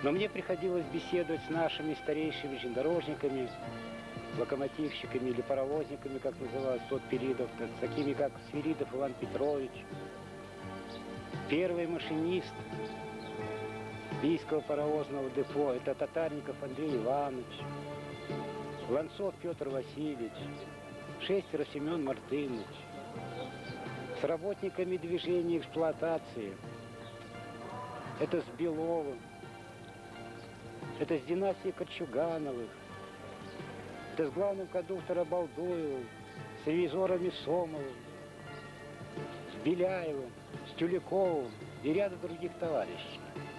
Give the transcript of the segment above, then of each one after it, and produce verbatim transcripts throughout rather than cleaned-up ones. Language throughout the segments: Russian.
Но мне приходилось беседовать с нашими старейшими железнодорожниками, локомотивщиками или паровозниками, как называлось в тот период, такими как Свиридов Иван Петрович, первый машинист Бийского паровозного депо, это Татарников Андрей Иванович, Ланцов Петр Васильевич, Шестеров Семен Мартынович, с работниками движения эксплуатации, это с Беловым, это с династией Корчугановых, это с главным кондуктором Балдуевым, с ревизорами Сомовым, с Беляевым, с Тюляковым и рядом других товарищей.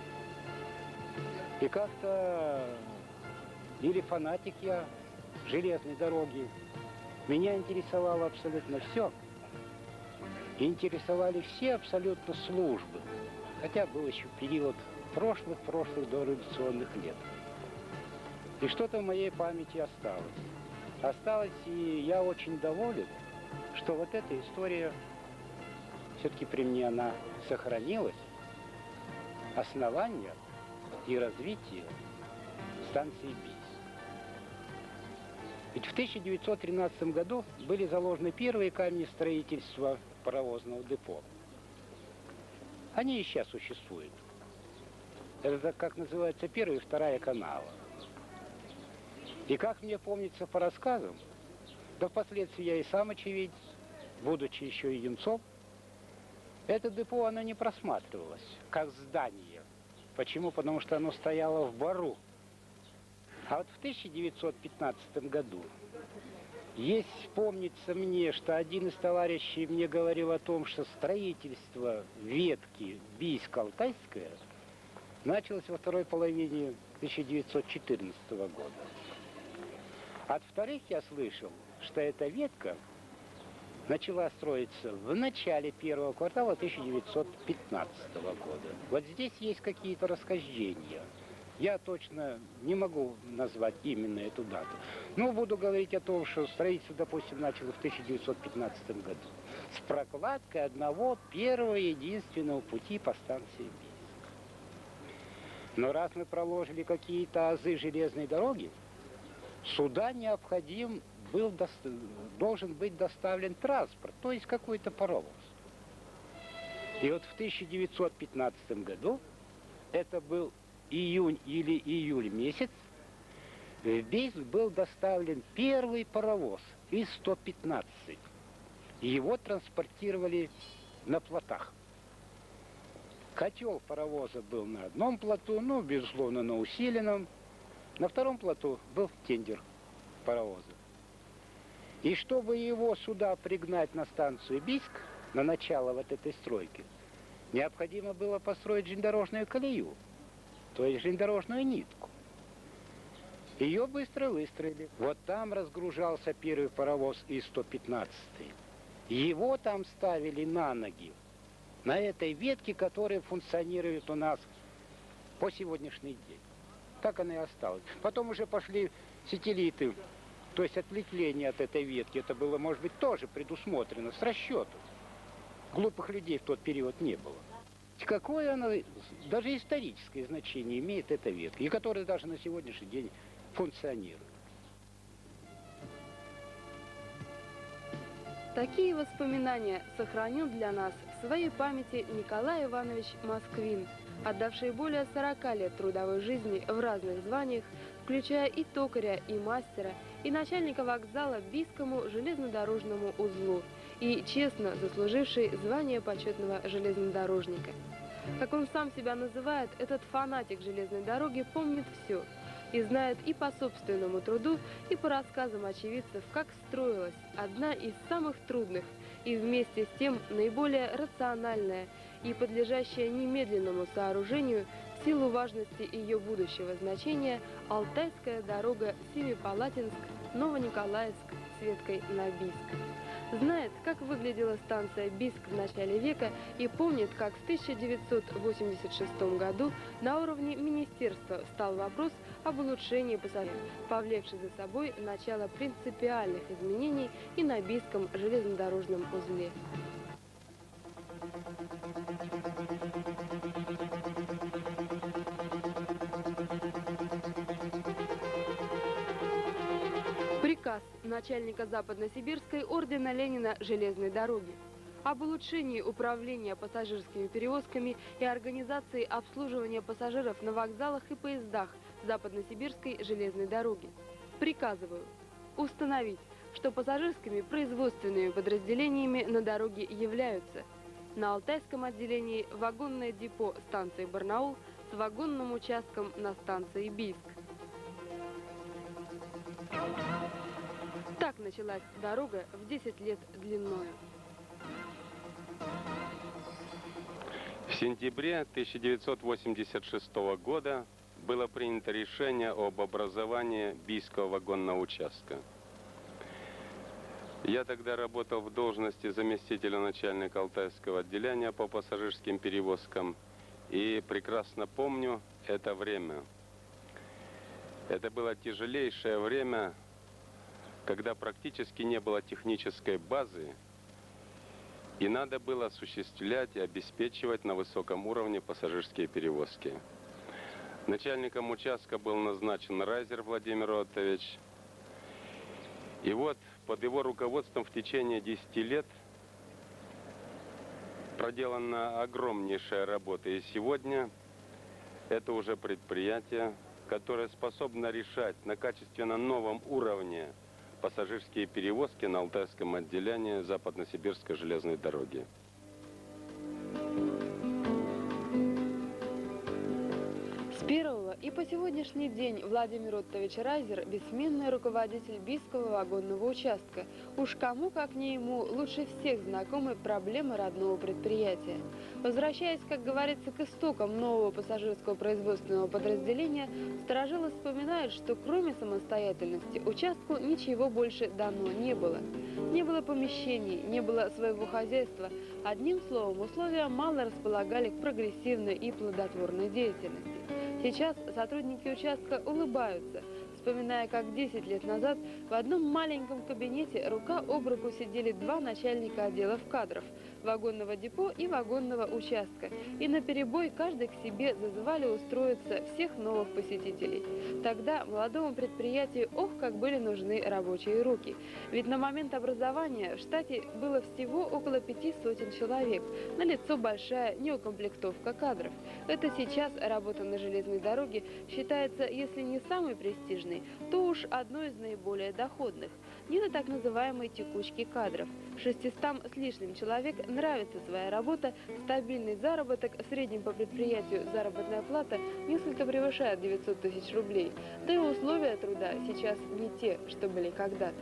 И как-то, или фанатик я железной дороги, меня интересовало абсолютно все. Интересовали все абсолютно службы. Хотя был еще период прошлых-прошлых дореволюционных лет. И что-то в моей памяти осталось. Осталось, и я очень доволен, что вот эта история, все-таки при мне она сохранилась. Основание и развитие станции Бийск. Ведь в тысяча девятьсот тринадцатом году были заложены первые камни строительства паровозного депо. Они и сейчас существуют. Это, как называется, первая и вторая канала. И как мне помнится по рассказам, да впоследствии я и сам очевидец, будучи еще и юнцом, это депо, оно не просматривалось, как здание. Почему? Потому что оно стояло в бару. А вот в тысяча девятьсот пятнадцатом году, есть, помнится мне, что один из товарищей мне говорил о том, что строительство ветки Бийско-Алтайская началось во второй половине тысяча девятьсот четырнадцатого года. От вторых я слышал, что эта ветка начала строиться в начале первого квартала тысяча девятьсот пятнадцатого года. Вот здесь есть какие-то расхождения. Я точно не могу назвать именно эту дату. Но буду говорить о том, что строительство, допустим, началось в тысяча девятьсот пятнадцатом году. С прокладкой одного первого единственного пути по станции Бийск. Но раз мы проложили какие-то азы железной дороги, сюда необходим был, должен быть доставлен транспорт, то есть какой-то паровоз. И вот в тысяча девятьсот пятнадцатом году, это был июнь или июль месяц, в Бийск был доставлен первый паровоз И сто пятнадцать. Его транспортировали на плотах. Котел паровоза был на одном плоту, ну, безусловно, на усиленном. На втором плоту был тендер паровоза. И чтобы его сюда пригнать на станцию Бийск, на начало вот этой стройки, необходимо было построить железнодорожную колею, то есть железнодорожную нитку. Ее быстро выстроили. Вот там разгружался первый паровоз И сто пятнадцать. Его там ставили на ноги, на этой ветке, которая функционирует у нас по сегодняшний день. Так она и осталась. Потом уже пошли сателлиты, то есть ответвление от этой ветки. Это было, может быть, тоже предусмотрено с расчетом. Глупых людей в тот период не было. Какое оно, даже историческое значение имеет эта ветка, и которая даже на сегодняшний день функционирует. Такие воспоминания сохранил для нас в своей памяти Николай Иванович Москвин, отдавший более сорока лет трудовой жизни в разных званиях, включая и токаря, и мастера, и начальника вокзала Бийскому железнодорожному узлу, и честно заслуживший звание почетного железнодорожника. Как он сам себя называет, этот фанатик железной дороги помнит все и знает и по собственному труду, и по рассказам очевидцев, как строилась одна из самых трудных и вместе с тем наиболее рациональная и подлежащая немедленному сооружению в силу важности ее будущего значения Алтайская дорога Семипалатинск-Новониколаевск с веткой на Бийск. Знает, как выглядела станция Бийск в начале века и помнит, как в тысяча девятьсот восемьдесят шестом году на уровне министерства стал вопрос об улучшении пассажиров, повлекший за собой начало принципиальных изменений и на Бийском железнодорожном узле. Приказ начальника Западно-Сибирской ордена Ленина железной дороги об улучшении управления пассажирскими перевозками и организации обслуживания пассажиров на вокзалах и поездах Западно-Сибирской железной дороги. Приказываю установить, что пассажирскими производственными подразделениями на дороге являются: на Алтайском отделении вагонное депо станции Барнаул с вагонным участком на станции Бийск. Так началась дорога в десять лет длиною. В сентябре тысяча девятьсот восемьдесят шестого года было принято решение об образовании Бийского вагонного участка. Я тогда работал в должности заместителя начальника Алтайского отделения по пассажирским перевозкам и прекрасно помню это время. Это было тяжелейшее время, когда практически не было технической базы, и надо было осуществлять и обеспечивать на высоком уровне пассажирские перевозки. Начальником участка был назначен Райзер Владимир Отович. И вот под его руководством в течение десяти лет проделана огромнейшая работа. И сегодня это уже предприятие, которое способно решать на качественно новом уровне пассажирские перевозки на Алтайском отделении Западно-Сибирской железной дороги. С первого и по сегодняшний день Владимир Оттович Райзер – бессменный руководитель Бийского вагонного участка. Уж кому, как не ему, лучше всех знакомы проблемы родного предприятия. Возвращаясь, как говорится, к истокам нового пассажирского производственного подразделения, старожилы вспоминают, что кроме самостоятельности участку ничего больше дано не было. Не было помещений, не было своего хозяйства. Одним словом, условия мало располагали к прогрессивной и плодотворной деятельности. Сейчас сотрудники участка улыбаются, вспоминая, как десять лет назад в одном маленьком кабинете рука об руку сидели два начальника отделов кадров – вагонного депо и вагонного участка, и наперебой каждый к себе зазывали устроиться всех новых посетителей. Тогда молодому предприятию ох, как были нужны рабочие руки. Ведь на момент образования в штате было всего около пяти сотен человек, налицо большая неукомплектовка кадров. Это сейчас работа на железной дороге считается, если не самой престижной, то уж одной из наиболее доходных. Не на так называемой текучке кадров. Шестистам с лишним человек нравится своя работа, стабильный заработок, в среднем по предприятию заработная плата несколько превышает девятьсот тысяч рублей. Да и условия труда сейчас не те, что были когда-то.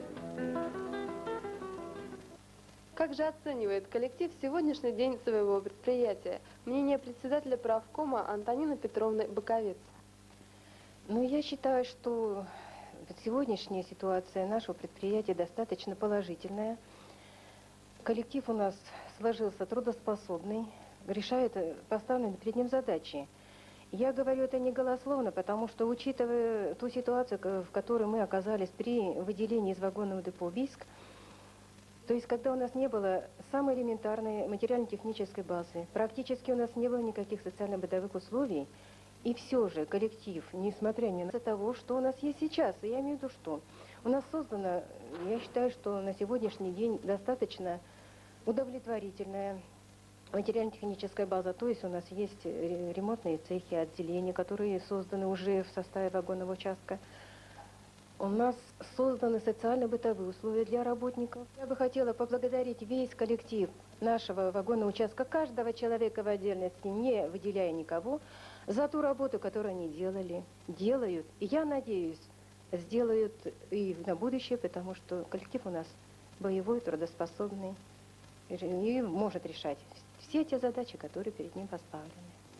Как же оценивает коллектив сегодняшний день своего предприятия? Мнение председателя правкома Антонины Петровны Боковец. Ну, я считаю, что сегодняшняя ситуация нашего предприятия достаточно положительная. Коллектив у нас сложился трудоспособный, решает поставленные перед ним задачи. Я говорю это не голословно, потому что, учитывая ту ситуацию, в которой мы оказались при выделении из вагонного депо Бийск, то есть когда у нас не было самой элементарной материально-технической базы, практически у нас не было никаких социально-бытовых условий, и все же коллектив, несмотря ни на того, что у нас есть сейчас, и я имею в виду, что у нас создана, я считаю, что на сегодняшний день достаточно удовлетворительная материально-техническая база, то есть у нас есть ремонтные цехи, отделения, которые созданы уже в составе вагонного участка. У нас созданы социально-бытовые условия для работников. Я бы хотела поблагодарить весь коллектив нашего вагонного участка, каждого человека в отдельности, не выделяя никого, за ту работу, которую они делали, делают. И я надеюсь, сделают и на будущее, потому что коллектив у нас боевой, трудоспособный и может решать все те задачи, которые перед ним поставлены.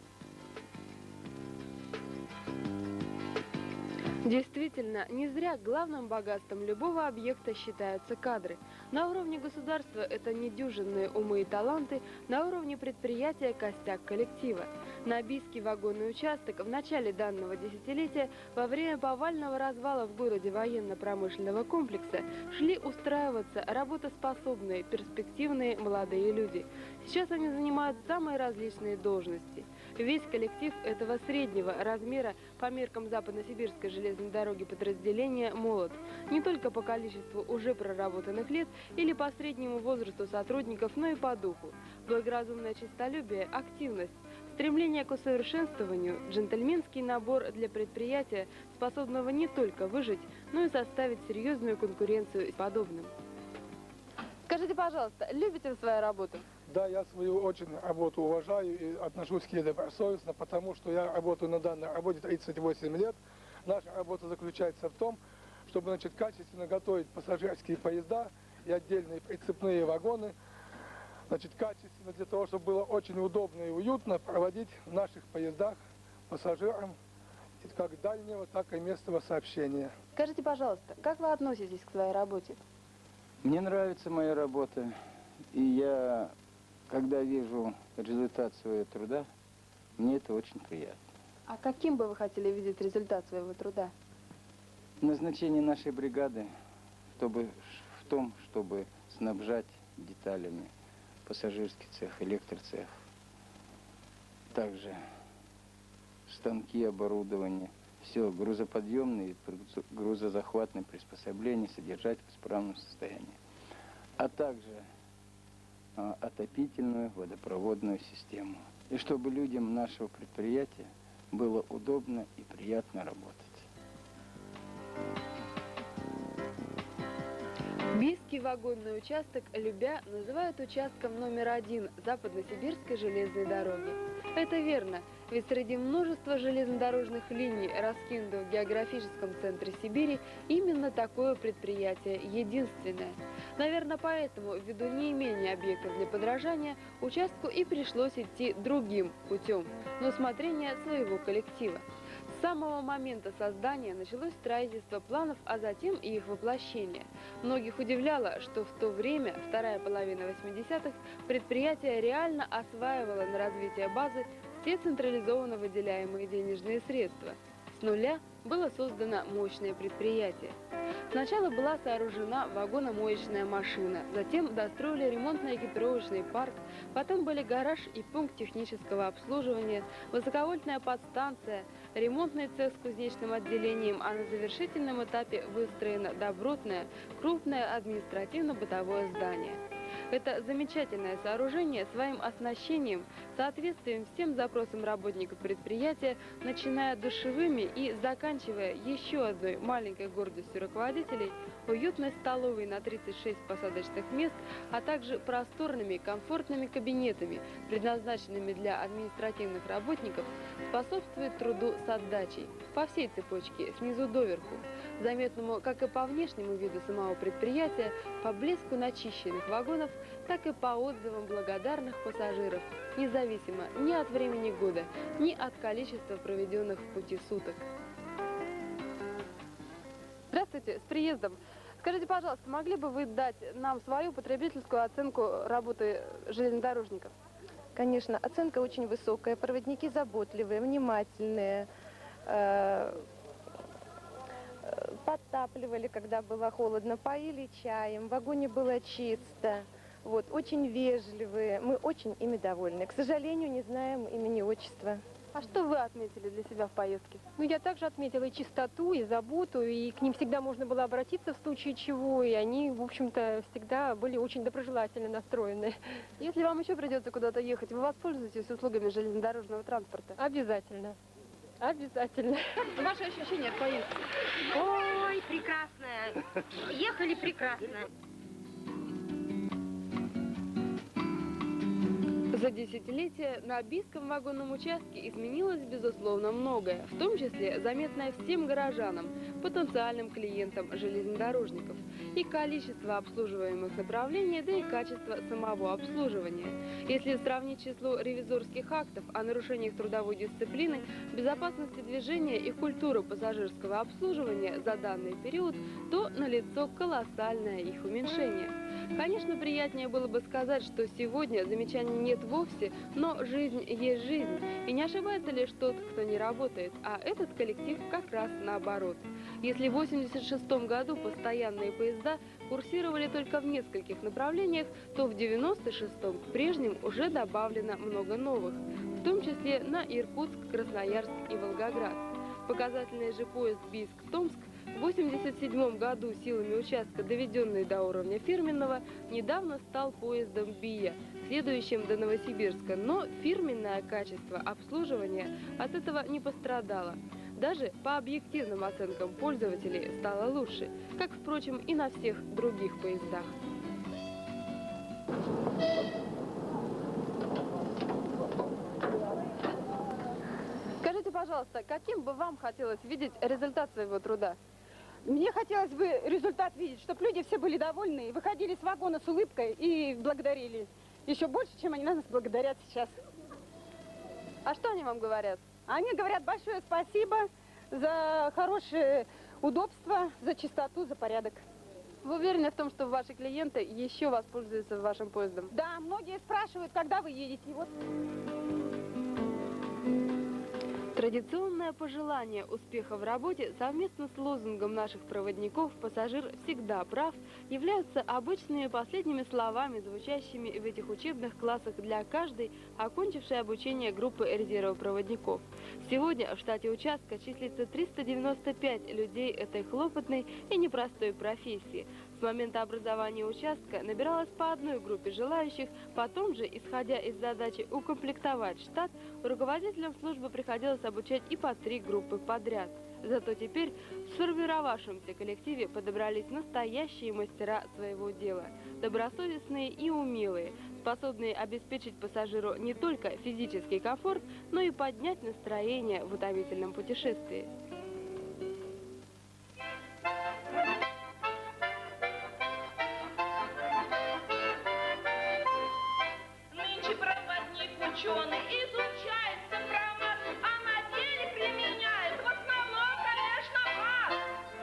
Действительно, не зря главным богатством любого объекта считаются кадры. На уровне государства это недюжинные умы и таланты, на уровне предприятия костяк коллектива. На Бийский вагонный участок в начале данного десятилетия во время повального развала в городе военно-промышленного комплекса шли устраиваться работоспособные, перспективные молодые люди. Сейчас они занимают самые различные должности. Весь коллектив этого среднего размера по меркам Западно-Сибирской железной дороги подразделения молод. Не только по количеству уже проработанных лет или по среднему возрасту сотрудников, но и по духу. Благоразумное честолюбие, активность, стремление к усовершенствованию, джентльменский набор для предприятия, способного не только выжить, но и составить серьезную конкуренцию с подобным. Скажите, пожалуйста, любите вы свою работу? Да, я свою очень работу уважаю и отношусь к ней добросовестно, потому что я работаю на данной работе тридцать восемь лет. Наша работа заключается в том, чтобы, значит, качественно готовить пассажирские поезда и отдельные прицепные вагоны, значит, качественно для того, чтобы было очень удобно и уютно проводить в наших поездах пассажирам как дальнего, так и местного сообщения. Скажите, пожалуйста, как вы относитесь к своей работе? Мне нравится моя работа, и я, когда вижу результат своего труда, мне это очень приятно. А каким бы вы хотели видеть результат своего труда? Назначение нашей бригады чтобы, в том, чтобы снабжать деталями пассажирский цех, электроцех, также станки, оборудование, все грузоподъемные, грузозахватные приспособления содержать в исправном состоянии, а также а, отопительную водопроводную систему. И чтобы людям нашего предприятия было удобно и приятно работать. Бийский вагонный участок, любя, называют участком номер один Западно-Сибирской железной дороги. Это верно, ведь среди множества железнодорожных линий, раскинутых в географическом центре Сибири, именно такое предприятие единственное. Наверное, поэтому, ввиду неимения объектов для подражания, участку и пришлось идти другим путем, на усмотрение своего коллектива. С самого момента создания началось строительство планов, а затем и их воплощение. Многих удивляло, что в то время, вторая половина восьмидесятых, предприятие реально осваивало на развитие базы все централизованно выделяемые денежные средства. С нуля было создано мощное предприятие. Сначала была сооружена вагономоечная машина, затем достроили ремонтно-экипировочный парк, потом были гараж и пункт технического обслуживания, высоковольтная подстанция, ремонтный цех с кузнечным отделением, а на завершительном этапе выстроено добротное, крупное административно-бытовое здание. Это замечательное сооружение своим оснащением, соответствием всем запросам работников предприятия, начиная душевыми и заканчивая еще одной маленькой гордостью руководителей, уютной столовой на тридцать шесть посадочных мест, а также просторными комфортными кабинетами, предназначенными для административных работников, способствует труду с отдачей, по всей цепочке, снизу доверху, заметному как и по внешнему виду самого предприятия, по блеску начищенных вагонов, так и по отзывам благодарных пассажиров, независимо ни от времени года, ни от количества проведенных в пути суток. Здравствуйте, с приездом. Скажите, пожалуйста, могли бы вы дать нам свою потребительскую оценку работы железнодорожников? Конечно, оценка очень высокая, проводники заботливые, внимательные, э подтапливали, когда было холодно, поили чаем, в вагоне было чисто, вот, очень вежливые, мы очень ими довольны. К сожалению, не знаем имени, отчества. А что вы отметили для себя в поездке? Ну, я также отметила и чистоту, и заботу, и к ним всегда можно было обратиться в случае чего, и они, в общем-то, всегда были очень доброжелательно настроены. Если вам еще придется куда-то ехать, вы воспользуетесь услугами железнодорожного транспорта? Обязательно. Обязательно. Ваши ощущения от поездки? Ой, прекрасно. Ехали прекрасно. За десятилетия на Бийском вагонном участке изменилось, безусловно, многое, в том числе заметное всем горожанам, потенциальным клиентам железнодорожников, и количество обслуживаемых направлений, да и качество самого обслуживания. Если сравнить число ревизорских актов о нарушениях трудовой дисциплины, безопасности движения и культуры пассажирского обслуживания за данный период, то налицо колоссальное их уменьшение. Конечно, приятнее было бы сказать, что сегодня замечаний нет вовсе, но жизнь есть жизнь. И не ошибается лишь тот, кто не работает, а этот коллектив как раз наоборот. Если в восемьдесят шестом году постоянные поезда курсировали только в нескольких направлениях, то в девяносто шестом к прежним уже добавлено много новых. в том числе на Иркутск, Красноярск и Волгоград. Показательный же поезд Бийск-Томск в восемьдесят седьмом году силами участка, доведенный до уровня фирменного, недавно стал поездом БИА, следующим до Новосибирска, но фирменное качество обслуживания от этого не пострадало. Даже по объективным оценкам пользователей стало лучше, как, впрочем, и на всех других поездах. Скажите, пожалуйста, каким бы вам хотелось видеть результат своего труда? Мне хотелось бы результат видеть, чтобы люди все были довольны, выходили с вагона с улыбкой и благодарили. Еще больше, чем они нас благодарят сейчас. А что они вам говорят? Они говорят большое спасибо за хорошее удобство, за чистоту, за порядок. Вы уверены в том, что ваши клиенты еще воспользуются вашим поездом? Да, многие спрашивают, когда вы едете. И вот... Традиционное пожелание успеха в работе совместно с лозунгом наших проводников «Пассажир всегда прав» являются обычными последними словами, звучащими в этих учебных классах для каждой, окончившей обучение группы резервопроводников. Сегодня в штате участка числится триста девяносто пять людей этой хлопотной и непростой профессии. С момента образования участка набиралось по одной группе желающих, потом же, исходя из задачи укомплектовать штат, руководителям службы приходилось обучать и по три группы подряд. Зато теперь в сформировавшемся коллективе подобрались настоящие мастера своего дела, добросовестные и умелые, способные обеспечить пассажиру не только физический комфорт, но и поднять настроение в утомительном путешествии. Ученый изучает сопромат, а на деле применяет в основном, конечно, вас.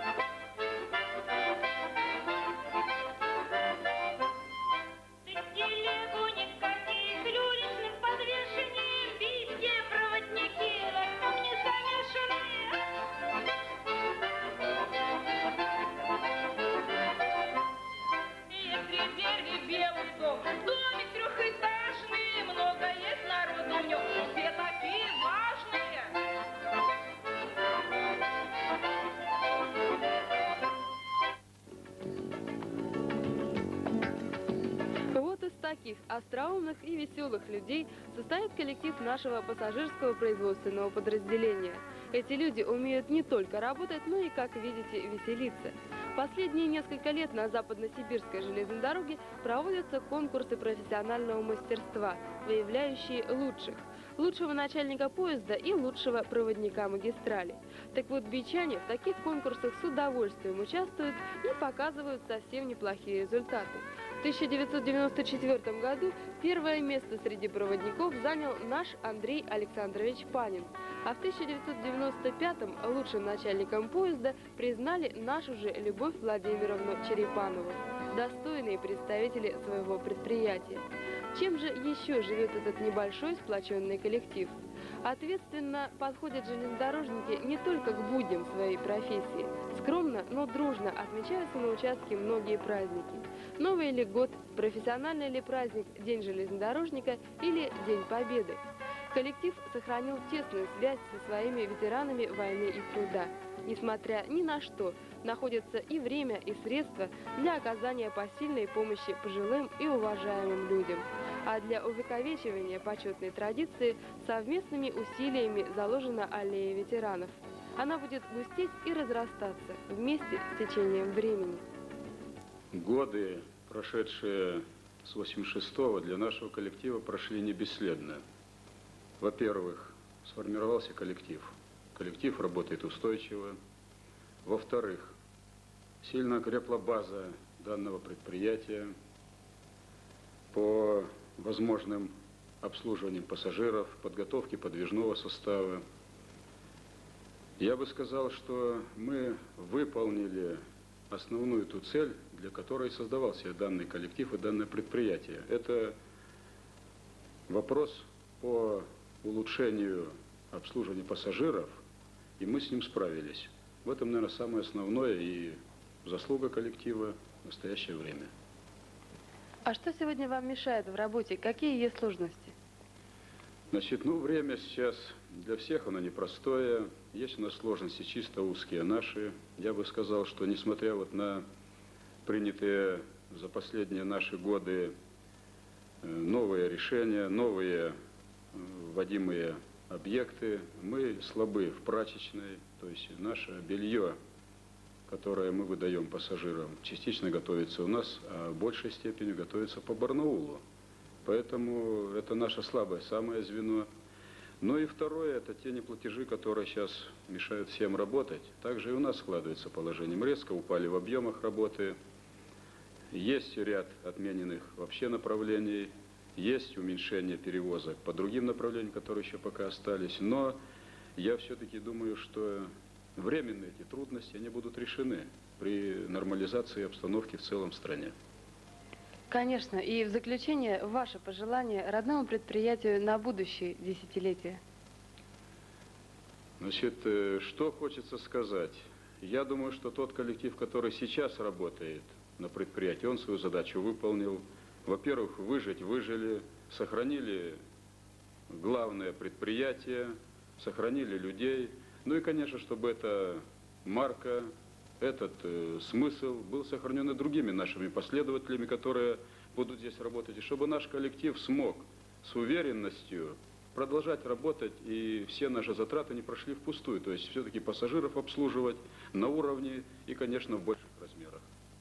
Ты телегу никаких уличных подвешений, везде проводники, растут не замешанные. Если первый белый дом, домик трехэтажный, много есть народу в нем, все такие важные. Вот из таких остроумных и веселых людей состоит коллектив нашего пассажирского производственного подразделения. Эти люди умеют не только работать, но и, как видите, веселиться. Последние несколько лет на Западно-Сибирской железной дороге проводятся конкурсы профессионального мастерства, выявляющие лучших. Лучшего начальника поезда и лучшего проводника магистрали. Так вот, бичане в таких конкурсах с удовольствием участвуют и показывают совсем неплохие результаты. В тысяча девятьсот девяносто четвёртом году первое место среди проводников занял наш Андрей Александрович Панин, а в тысяча девятьсот девяносто пятом лучшим начальником поезда признали нашу же Любовь Владимировну Черепанову, достойные представители своего предприятия. Чем же еще живет этот небольшой сплоченный коллектив? Ответственно подходят железнодорожники не только к будням своей профессии. Скромно, но дружно отмечаются на участке многие праздники. Новый ли год, профессиональный ли праздник, День железнодорожника или День Победы. Коллектив сохранил тесную связь со своими ветеранами войны и труда. Несмотря ни на что, находятся и время, и средства для оказания посильной помощи пожилым и уважаемым людям. А для увековечивания почетной традиции совместными усилиями заложена аллея ветеранов. Она будет густеть и разрастаться вместе с течением времени. Годы, прошедшие с восемьдесят шестого, для нашего коллектива прошли не бесследно. Во-первых, сформировался коллектив. Коллектив работает устойчиво. Во-вторых, сильно окрепла база данного предприятия по возможным обслуживаниям пассажиров, подготовке подвижного состава. Я бы сказал, что мы выполнили основную ту цель, для которой создавался данный коллектив и данное предприятие. Это вопрос по улучшению обслуживания пассажиров, и мы с ним справились. В этом, наверное, самое основное и заслуга коллектива в настоящее время. А что сегодня вам мешает в работе? Какие есть сложности? Значит, ну, время сейчас для всех оно непростое. Есть у нас сложности чисто узкие наши. Я бы сказал, что несмотря вот на принятые за последние наши годы новые решения, новые вводимые объекты, мы слабы в прачечной, то есть наше белье, которое мы выдаем пассажирам, частично готовится у нас, а в большей степени готовится по Барнаулу. Поэтому это наше слабое самое звено. Ну и второе, это те неплатежи, которые сейчас мешают всем работать. Также и у нас складывается положение. Мы резко упали в объемах работы. Есть ряд отмененных вообще направлений. Есть уменьшение перевозок по другим направлениям, которые еще пока остались. Но я все-таки думаю, что временные эти трудности, они будут решены при нормализации обстановки в целом в стране. Конечно. И в заключение, ваше пожелание родному предприятию на будущее десятилетие. Значит, что хочется сказать. Я думаю, что тот коллектив, который сейчас работает на предприятии, он свою задачу выполнил. Во-первых, выжить выжили, сохранили главное предприятие, сохранили людей. Ну и, конечно, чтобы эта марка, этот э, смысл был сохранен и другими нашими последователями, которые будут здесь работать. И чтобы наш коллектив смог с уверенностью продолжать работать, и все наши затраты не прошли впустую. То есть все-таки пассажиров обслуживать на уровне и, конечно, в больших размерах.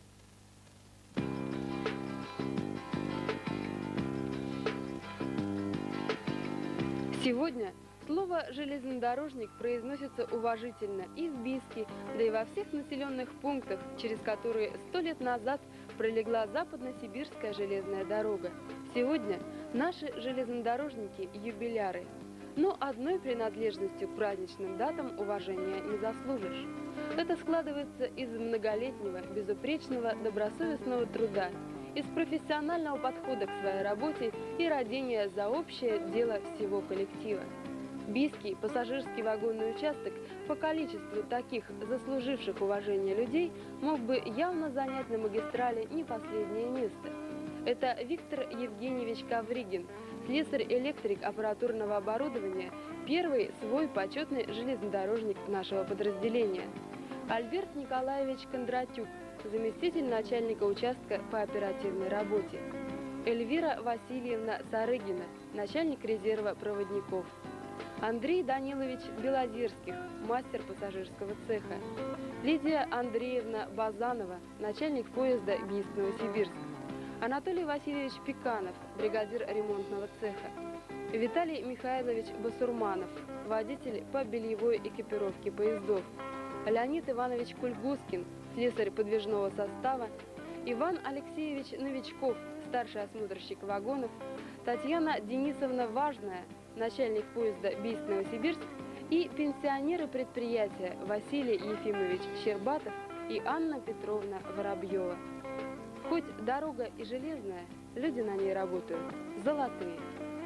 Сегодня слово «железнодорожник» произносится уважительно и в Бийске, да и во всех населенных пунктах, через которые сто лет назад пролегла западно-сибирская железная дорога. Сегодня наши железнодорожники – юбиляры. Но одной принадлежностью к праздничным датам уважения не заслужишь. Это складывается из многолетнего, безупречного, добросовестного труда, из профессионального подхода к своей работе и родения за общее дело всего коллектива. Бийский пассажирский вагонный участок по количеству таких заслуживших уважения людей мог бы явно занять на магистрали не последнее место. Это Виктор Евгеньевич Ковригин, слесарь-электрик аппаратурного оборудования, первый свой почетный железнодорожник нашего подразделения. Альберт Николаевич Кондратюк, заместитель начальника участка по оперативной работе. Эльвира Васильевна Сарыгина, начальник резерва проводников. Андрей Данилович Белозерских, мастер пассажирского цеха. Лидия Андреевна Базанова, начальник поезда Бийск-Новосибирск. Анатолий Васильевич Пеканов, бригадир ремонтного цеха. Виталий Михайлович Басурманов, водитель по бельевой экипировке поездов. Леонид Иванович Кульгускин, слесарь подвижного состава. Иван Алексеевич Новичков, старший осмотрщик вагонов. Татьяна Денисовна Важная, начальник поезда Бийск-Новосибирск, и пенсионеры предприятия Василий Ефимович Щербатов и Анна Петровна Воробьева. Хоть дорога и железная, люди на ней работают золотые.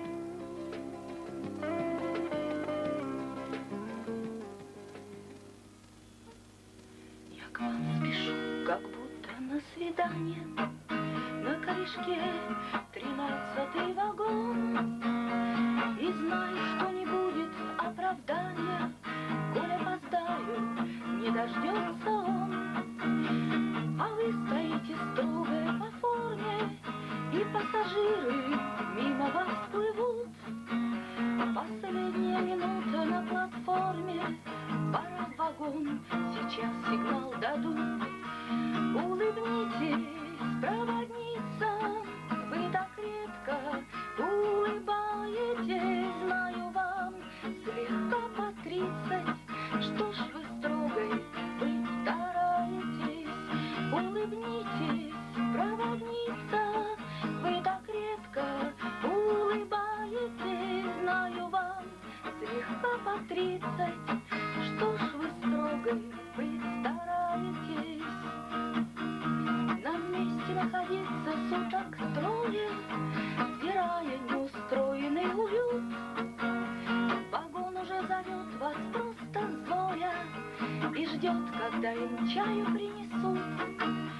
Я к вам спешу, как будто на свидание, на корешке тринадцатый вагон. И знаю, что не будет оправдания, коль опоздаю, не дождется он. А вы стоите строго по форме, и пассажиры мимо вас плывут. Последняя минута на платформе, пора в вагон, сейчас сигнал дадут. Улыбнитесь, проводница, вы так редко улыбаетесь, знаю вам слегка по тридцать, что ж вы строгой быть стараетесь. Улыбнитесь, проводница, вы так редко улыбаетесь, знаю вам слегка по тридцать, что ж вы строгой быть стараетесь. На месте находиться суток трое, сдирая неустроенный уют. Вагон уже зовет вас просто Зоя и ждет, когда им чаю принесут.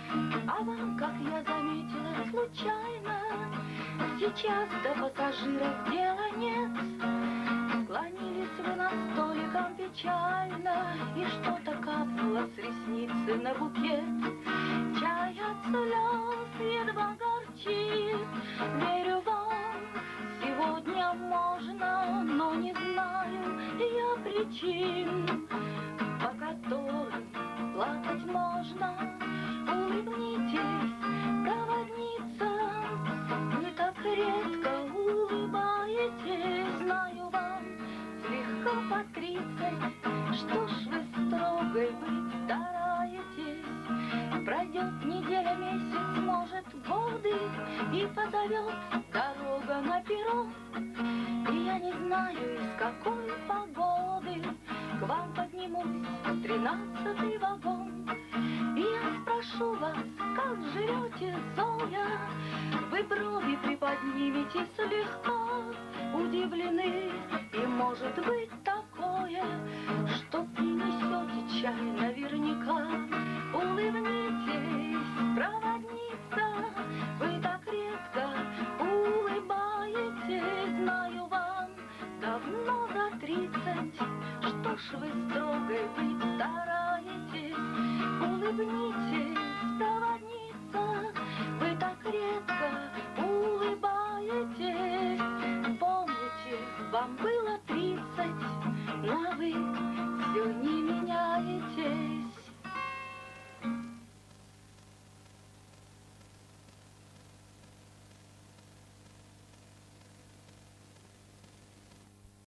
А вам, как я заметила случайно, сейчас до пассажиров дела нет. Склонились вы над столиком печально, и что-то капнуло с ресницы на букет. Чай от слез едва горчит, верю вам, сегодня можно, но не знаю я причин, по которым плакать можно. Улыбнитесь, проводница, вы так редко улыбаетесь, знаю вам слегка по тридцать, что ж вы строгой быть стараетесь. Пройдет неделя, месяц, может, годы, и позовет дорога на перрон. И я не знаю, из какой погоды к вам поднимусь в тринадцатый вагон. И я спрошу вас, как живете, Зоя? Вы брови приподнимете слегка, удивлены, и, может быть,